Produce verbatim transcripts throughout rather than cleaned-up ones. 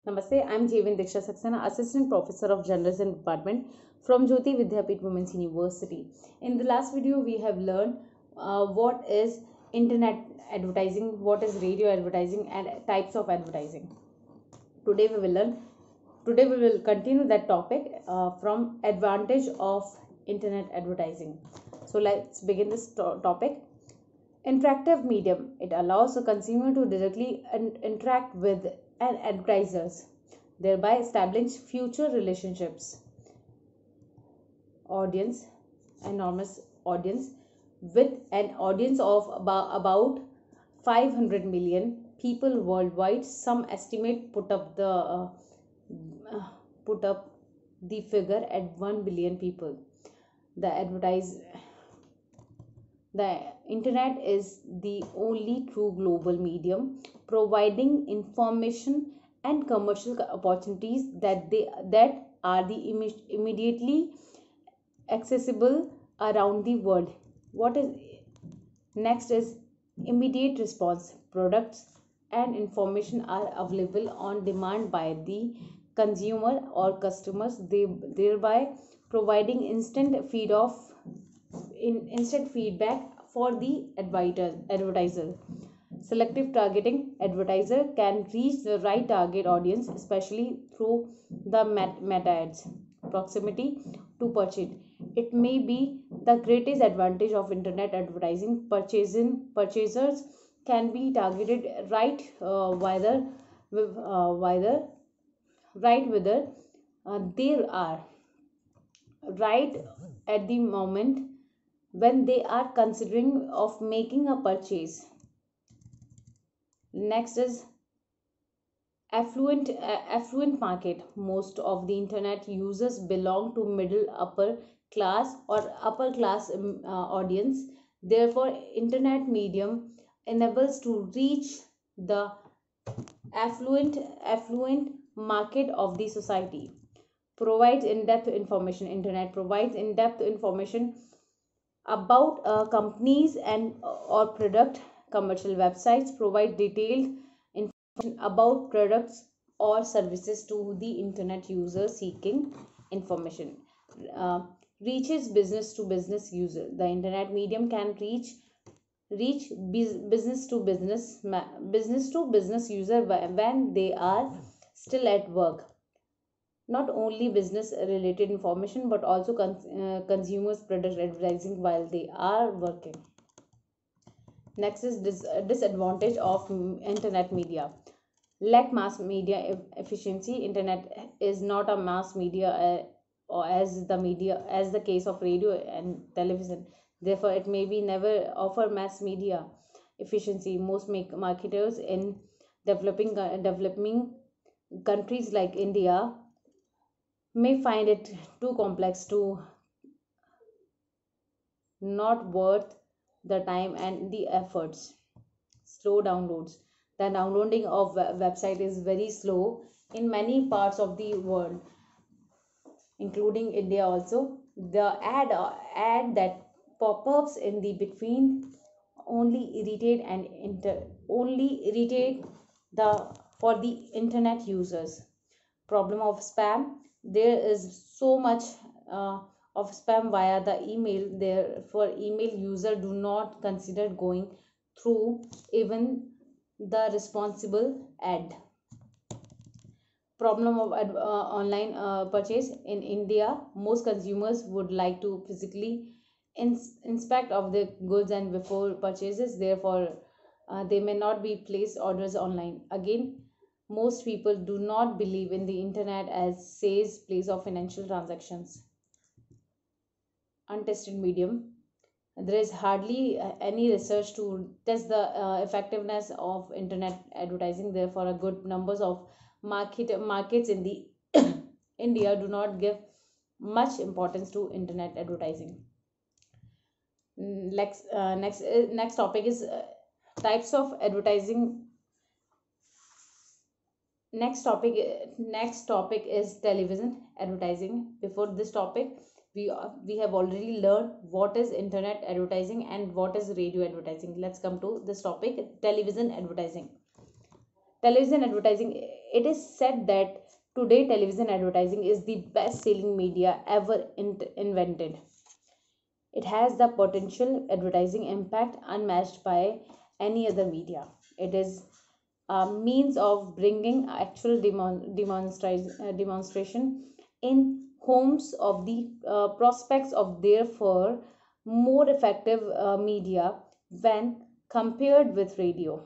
Namaste, I'm Jevin Diksha Saxena, Assistant Professor of Journalism Department from Jyoti Vidyapeeth Women's University. In the last video, we have learned uh, what is internet advertising, what is radio advertising, and types of advertising. Today we will learn. Today we will continue that topic uh, from advantage of internet advertising. So let's begin this to- topic. Interactive medium. It allows a consumer to directly in- interact with an advertisers, thereby establish future relationships. Audience, enormous audience, with an audience of about, about five hundred million people worldwide. Some estimate put up the uh, uh, put up the figure at one billion people. The advertise The internet is the only true global medium providing information and commercial opportunities that they that are the imme- immediately accessible around the world. What is next is immediate response. Products and information are available on demand by the consumer or customers, they, thereby providing instant feed of in instant feedback for the advisor, advertiser. Selective targeting. Advertiser can reach the right target audience, especially through the meta ads. Proximity to purchase. It may be the greatest advantage of internet advertising. Purchasing purchasers can be targeted right uh, whether uh, whether right whether uh, they are right at the moment when they are considering of making a purchase. Next is affluent uh, affluent market. Most of the internet users belong to middle upper class or upper class um, uh, audience. Therefore internet medium enables to reach the affluent affluent market of the society. Provides in-depth information. Internet provides in-depth information about uh, companies and or product. Commercial websites provide detailed information about products or services to the internet user seeking information. uh, Reaches business to business user. The internet medium can reach reach business to business business to business user when they are still at work. Not only business related information but also cons- uh, consumers product advertising while they are working. Next is dis- uh, disadvantage of mm, internet media. Lack mass media e- efficiency. Internet is not a mass media uh, or as the media as the case of radio and television. Therefore it may be never offer mass media efficiency. Most make marketers in developing uh, developing countries like India may find it too complex to not worth the time and the efforts. Slow downloads. The downloading of website is very slow in many parts of the world, including India also. The ad ad that pop-ups in the between only irritate and inter only irritate the for the internet users. Problem of spam. There is so much uh, of spam via the email. Therefore email user do not consider going through even the responsible ad. Problem of ad- uh, online uh, purchase. In India most consumers would like to physically ins- inspect of the goods and before purchases. Therefore uh, they may not be placed orders online. Again, most people do not believe in the internet as safe place of financial transactions. Untested medium. There is hardly uh, any research to test the uh, effectiveness of internet advertising. Therefore a good numbers of market markets in the India do not give much importance to internet advertising. Next uh, next uh, next topic is uh, types of advertising. Next topic next topic is television advertising. Before this topic, we uh, we have already learned what is internet advertising and what is radio advertising. Let's come to this topic, television advertising. Television advertising It is said that today television advertising is the best selling media ever in- invented. It has the potential advertising impact unmatched by any other media. It is a means of bringing actual demon, demonstra- uh, demonstration in homes of the uh, prospects of therefore more effective uh, media when compared with radio.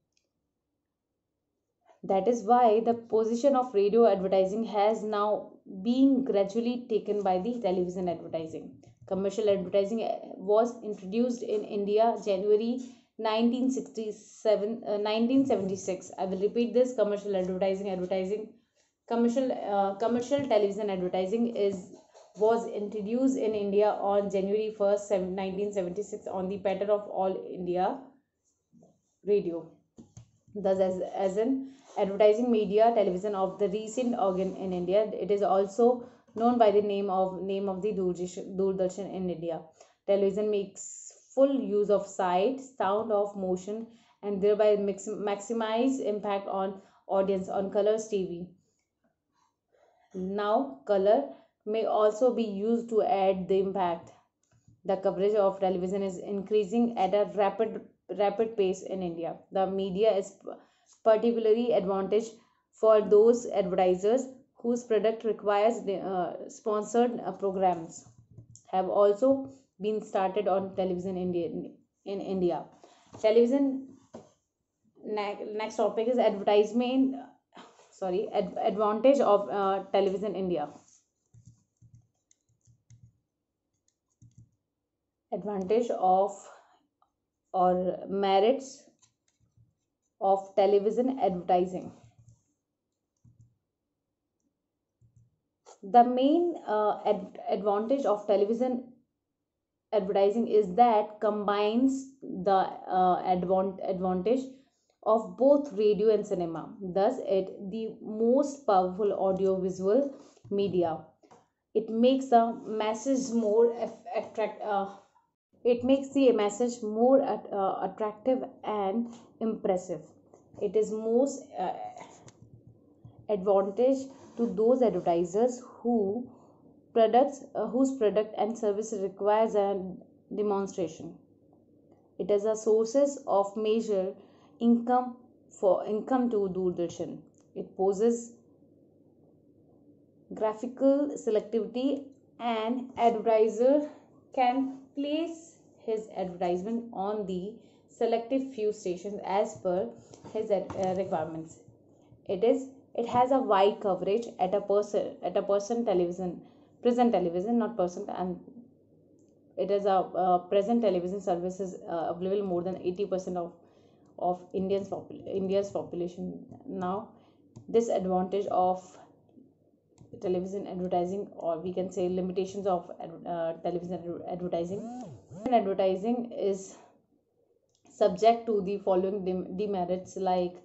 That is why the position of radio advertising has now been gradually taken by the television advertising. Commercial advertising uh, was introduced in India January nineteen sixty-seven, uh, nineteen seventy-six. I will repeat this: commercial advertising, advertising, commercial, uh, commercial television advertising is was introduced in India on January first, nineteen seventy-six, on the pattern of All India Radio. Thus, as, as an advertising media, television of the recent organ in India, it is also known by the name of name of the Doordarshan, Doordarshan in India. Television makes full use of sight, sound, of motion, and thereby mix, maximize impact on audience on Colors T V. Now, color may also be used to add the impact. The coverage of television is increasing at a rapid rapid pace in India. The media is particularly advantage for those advertisers whose product requires uh, sponsored uh, programs have also been started on television India, in India. Television ne- next topic is advertisement sorry ad- advantage of uh, television India. Advantage of or merits of television advertising. The main uh, ad- advantage of television advertising is that combines the uh, advan- advantage of both radio and cinema. Thus, it the most powerful audio visual media. It makes the message more attract. Uh, it makes the message more at, uh, attractive and impressive. It is most uh, advantage to those advertisers who products uh, whose product and service requires a demonstration. It is a sources of major income for income to Doordarshan. It poses graphical selectivity, and advertiser can place his advertisement on the selective few stations as per his uh, requirements. It is it has a wide coverage at a person at a person television present television not person and it is a uh, present television services uh, available more than eighty percent of of Indians popul- India's population now. This advantage of television advertising, or we can say limitations of uh, television advertising. Advertising is subject to the following dem- demerits, like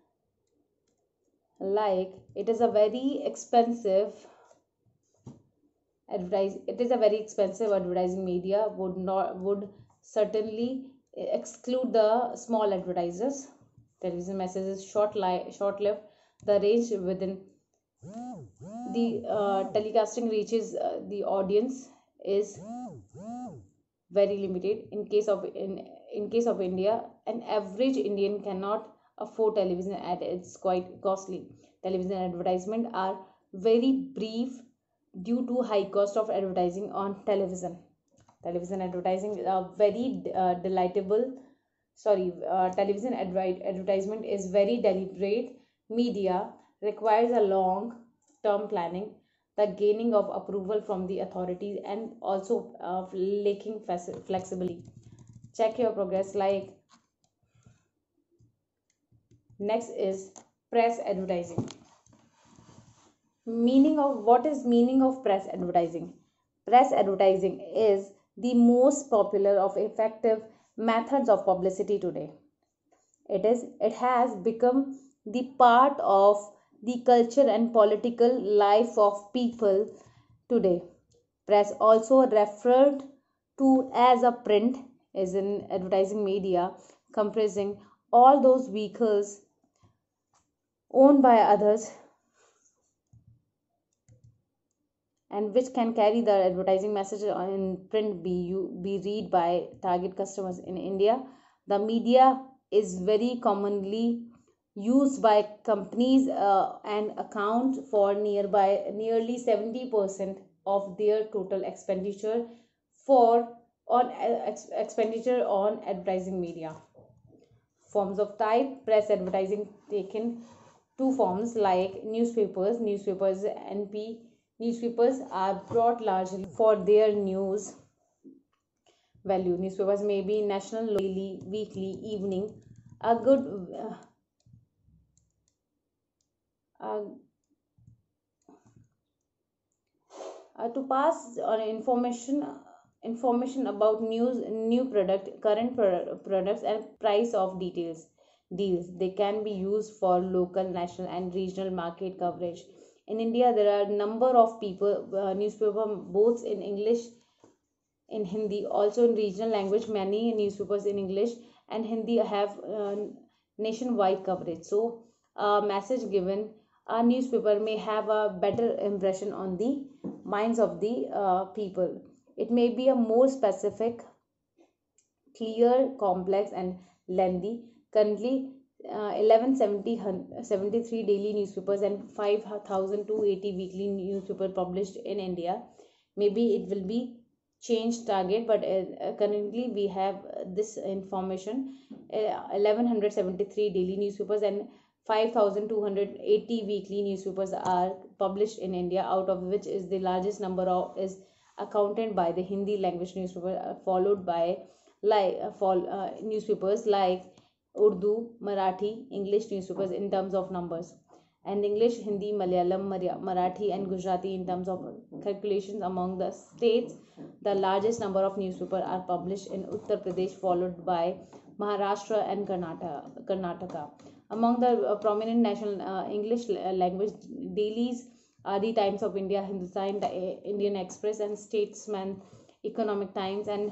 like it is a very expensive advertise it is a very expensive advertising media, would not would certainly exclude the small advertisers. Television messages short li- short lived. The range within the uh, telecasting reaches uh, the audience is very limited. In case of in in case of India, an average Indian cannot afford television ad. It's quite costly. Television advertisement are very brief due to high cost of advertising on television. Television advertising is a very uh, delightable sorry uh, television advi- advertisement is very deliberate media, requires a long term planning, the gaining of approval from the authorities, and also uh, lacking flexibility. Check your progress. Like next is press advertising. Meaning of what is meaning of press advertising? Press advertising is the most popular of effective methods of publicity today. It is it has become the part of the culture and political life of people today. Press, also referred to as a print, is an advertising media comprising all those vehicles owned by others, and which can carry the advertising message in print be you be read by target customers. In India, the media is very commonly used by companies uh, and account for nearby nearly seventy percent of their total expenditure for on uh, ex- expenditure on advertising media. Forms of type: press advertising taken two forms, like newspapers. Newspapers N P newspapers are brought largely for their news value. Newspapers may be national, local, daily, weekly, evening. A good uh, uh, uh, to pass on information information about news, new product, current pro- products, and price of details deals. They can be used for local, national, and regional market coverage. In India, there are a number of people uh, newspaper both in English, in Hindi, also in regional language. Many newspapers in English and Hindi have uh, nationwide coverage. So a message given a newspaper may have a better impression on the minds of the uh, people. It may be a more specific, clear, complex, and lengthy. Currently, uh, eleven seventy, seventy-three daily newspapers and five thousand two hundred eighty weekly newspapers published in India. Maybe it will be changed target, but uh, currently we have uh, this information. uh, eleven seventy-three daily newspapers and five thousand two hundred eighty weekly newspapers are published in India, out of which is the largest number of is accounted by the Hindi language newspaper, uh, followed by like uh, for, uh, newspapers like Urdu, Marathi, English newspapers in terms of numbers, and English, Hindi, Malayalam, Marathi, and Gujarati in terms of calculations. Among the states, the largest number of newspapers are published in Uttar Pradesh, followed by Maharashtra and Karnataka. Karnataka. Among the uh, prominent national uh, English uh, language dailies are the Times of India, Hindustan, the uh, Indian Express, and Statesman, Economic Times. And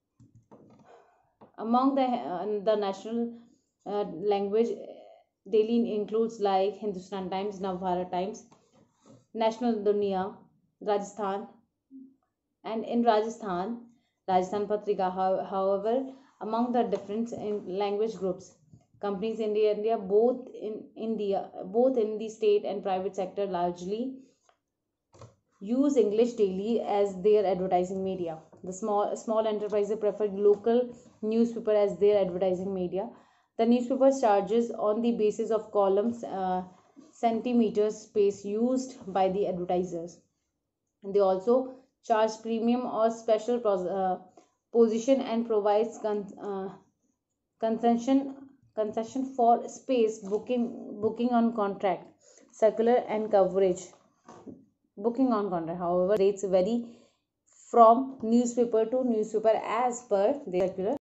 among the uh, the national uh, language daily includes like Hindustan Times, Navbharat Times, National Dunia, Rajasthan, and in Rajasthan, Rajasthan Patrika. However, among the different language groups, companies in India, both in India, both in the state and private sector, largely use English daily as their advertising media. The small small enterprises prefer local newspaper as their advertising media. The newspaper charges on the basis of columns, uh, centimeters space used by the advertisers. And they also charge premium or special uh, position and provides con- uh, concession concession for space booking booking on contract, circular, and coverage. Booking on contract, however, rates vary from newspaper to newspaper as per their circular.